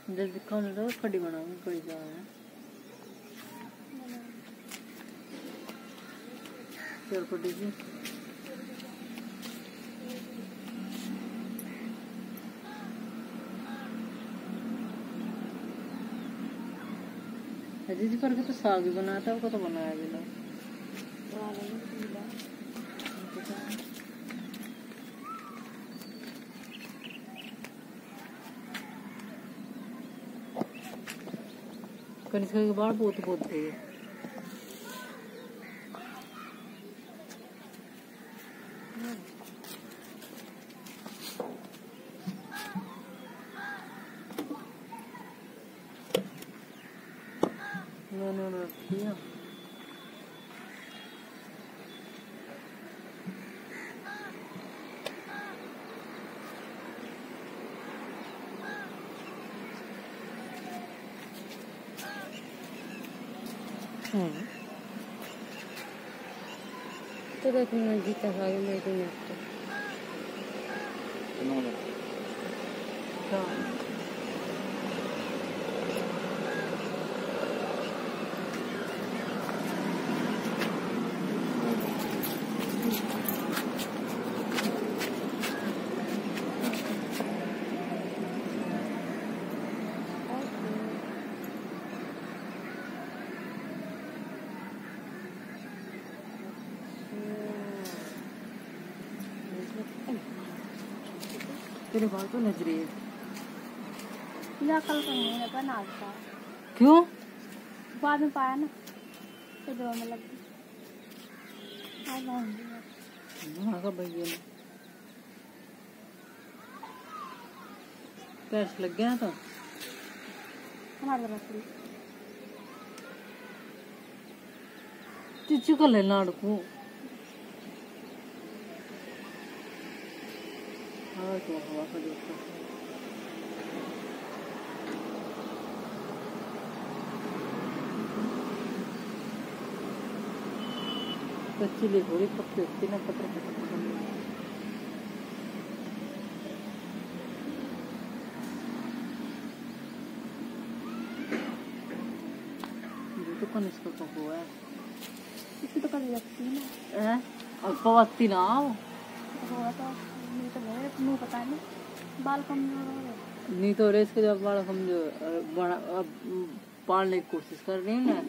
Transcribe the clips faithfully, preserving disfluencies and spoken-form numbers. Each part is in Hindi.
जल्दी खाने दो, कड़ी बनाऊंगी, कड़ी जा है चल कड़ी जी। दीदी करके तो साग भी बनाता है, तो बनाया भी ना कनिष्का के बाल बहुत बहुत थे। मैंने रखी है तो देखो मैं जीता खा गया मेरे को तो तेरे बाल तो नजरे या कल नहीं है पर नाचता क्यों बाद में पाया ना तो दो में लग गई आज वहाँ का भैया ने पैर लग गया तो हमारे तरफ चिचू का ले लाड़को हाँ तो हवा का देखो कच्ची ले थोड़ी पक्की होती ना पत्र पत्र ये तो कनिष्का का हुआ है इसकी तो कभी लगती है ना हैं अब पवती ना आओ हुआ तो नहीं तो मेरे मुँह पता नहीं बाल कमजोर हो गए नहीं तो रेस के जब बाल कमजोर बड़ा अब पालने की कोशिश कर रही है ना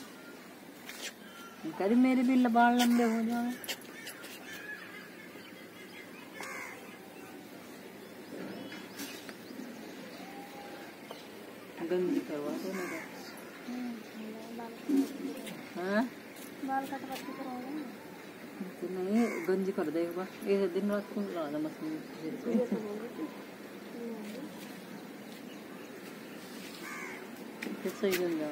करी मेरे भी बाल लंबे हो जाए गंदी करवा दो ना हाँ बाल कट बच्चे करवाएंगे तो नहीं गंजी कर दे एक बार एक दिन रात को लाना मशीन फिर सही गंजा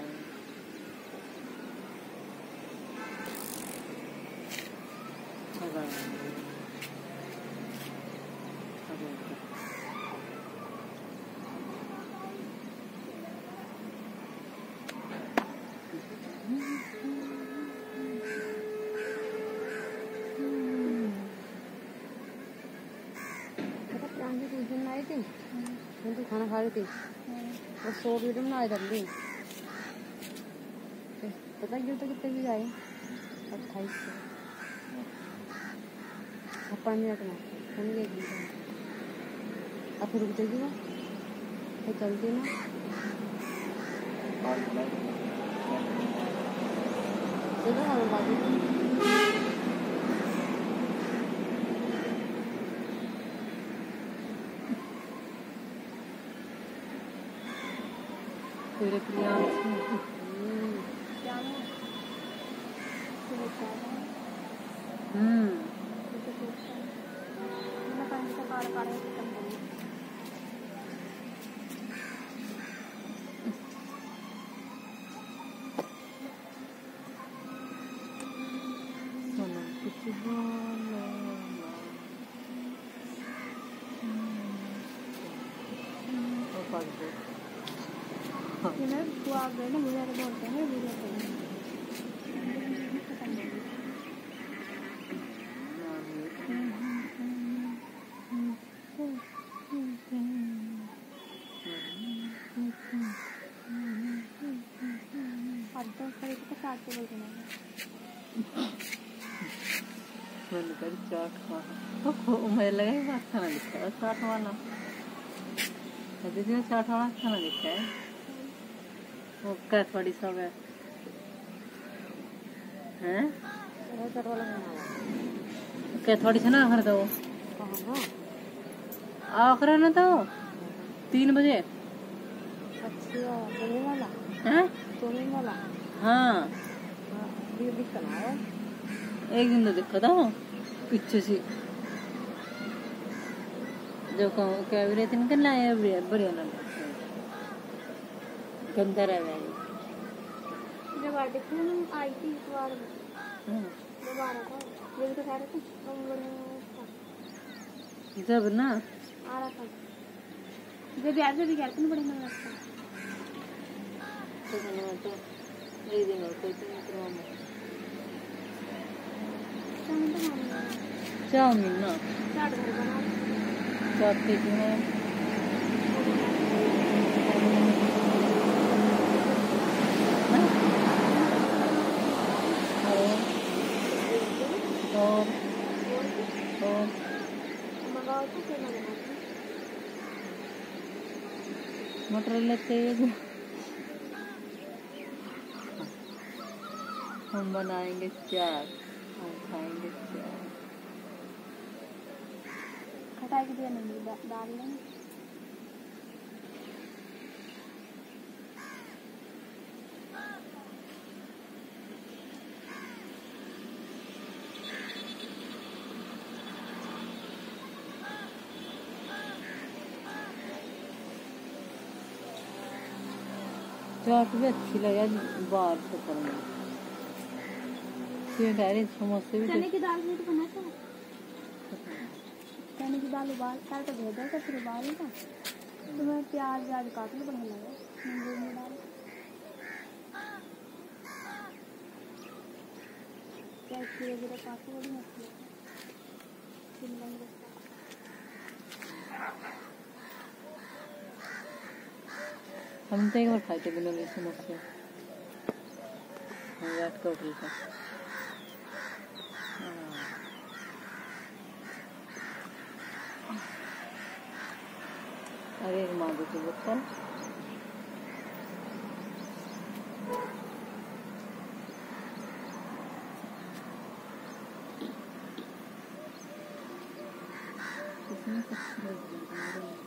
मैं तो खाना खा रही थी और सौ वीडियो बना कर ली पता क्यों तो कितने भी आए अट्ठाईस सौ छप्पन मिनट में फोन एक घंटा अब फिर रुक जाएगी ना फिर चलती ना चलो हमें बात तेरे प्रिया हम्म तो आप गए ना मुझे बोलते हैं मुझे तो खरीद के साथ के बोल देना मैंने कहा चाट खा तो मुझे लगा ये बात खाना लिखा है चाट वाला दीदी चाट वाला खाना लिखा है वो क्या थोड़ी सब है हैं चाट वाला खाना क्या थोड़ी सा ना खरीदा वो आखिर ना तो तीन बजे अच्छा सोने वाला हैं सोने वाला हाँ ये दिखता ना है एक दिन तो देखा था पीछे से जो क्या भी रहती निकल लाया बढ़िया ना गंदा रह गया जब आ देखो ना आई थी इस बार दोबारा था ये भी तो कह रहे थे हम लोग जब ना आ रहा था जब यार जब कहते हैं बड़े ना रास्ता तो एक दिन और कोई तो चाउमीन ना चाट घर बना चाट के है और और मंगाओ तो क्या बनाना मटर लेते हैं हम बनाएंगे चाट हम खाएंगे चाट खटाई की नहीं डाल लेंगे चाट भी अच्छी लगे बाहर से करना समोसे भी चने की दाल में तो बना था चने की दाल उबाल कर तो भेजा था फिर उबाल था तो मैं प्याज व्याज काट लो बढ़िया लगा नींबू में डाल प्याज खीरे वगैरह काट लो बड़ी मछली शिमला मिर्च हम तो एक बार खाए थे बिना समोसे रात का होटल का अरे माँ की बोतल इसमें